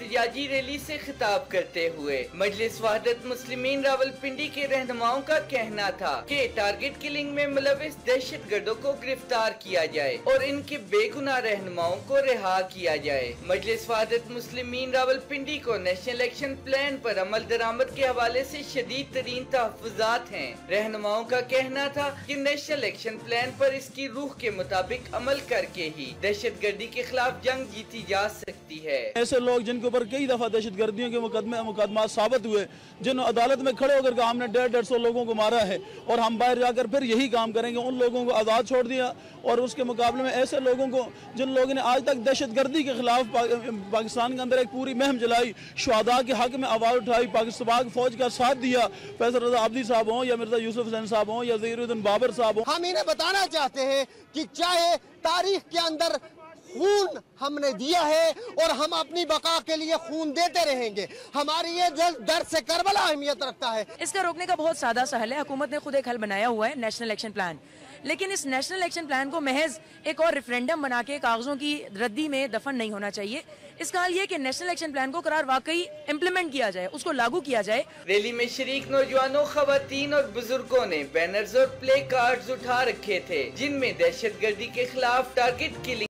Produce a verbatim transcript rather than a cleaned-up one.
एहतजाजी rally से खिताब करते हुए मजलिस वहदत मुस्लिमीन रावलपिंडी के रहनुमाओं का कहना था कि टारगेट किलिंग में मुलविस दहशत गर्दों को गिरफ्तार किया जाए और इनके बेगुनाह रहनुमाओं को रिहा किया जाए। मजलिस वहदत मुस्लिमीन रावलपिंडी को नेशनल एक्शन प्लान पर अमल दरामद के हवाले से शदीद तरीन तहफ़्फ़ुज़ात हैं। रहनुमाओं का कहना था कि नेशनल एक्शन प्लान पर इसकी रूह के मुताबिक अमल करके ही दहशत गर्दी के खिलाफ जंग जीती जा सकती है। ऐसे लोग जिनके ऊपर कई दफा दहशत गर्दियों के मुकदमे मुकदमा साबित हुए, जिन अदालत में खड़े होकर हमने डेढ़ डेढ़ सौ लोगों को मारा है और हम बाहर जाकर फिर यही काम करेंगे, उन लोगों को आज़ाद छोड़ दिया। और उसके मुकाबले में ऐसे लोगों को जिन लोगों ने आज तक दहशत गर्दी के खिलाफ पा, पाकिस्तान के अंदर एक पूरी मुहिम चलाई, शुहदा के हक में आवाज़ उठाई, पाकिस्तान फौज का साथ दिया, फैसल रजा आबदी साहब हों या मिर्जा यूसुफ हुसैन साहब हों या ज़हीरुद्दीन बाबर साहब हों। हम इन्हें बताना चाहते हैं कि चाहे तारीख के अंदर खून हमने दिया है और हम अपनी बका के लिए खून देते रहेंगे। हमारी ये दर्द से करबला अहमियत रखता है। इसका रोकने का बहुत सादा सा हल है। हुकूमत ने खुद एक हल बनाया हुआ है, नेशनल एक्शन प्लान। लेकिन इस नेशनल एक्शन प्लान को महज एक और रेफरेंडम बना के कागजों की रद्दी में दफन नहीं होना चाहिए। इसका हल ये कि नेशनल एक्शन प्लान को करार वाकई इम्प्लीमेंट किया जाए, उसको लागू किया जाए। रैली में शरीक नौजवानों, खवातीन और बुजुर्गों ने बैनर्स और प्ले कार्ड्स उठा रखे थे, जिनमें दहशत गर्दी के खिलाफ टारगेट किलिंग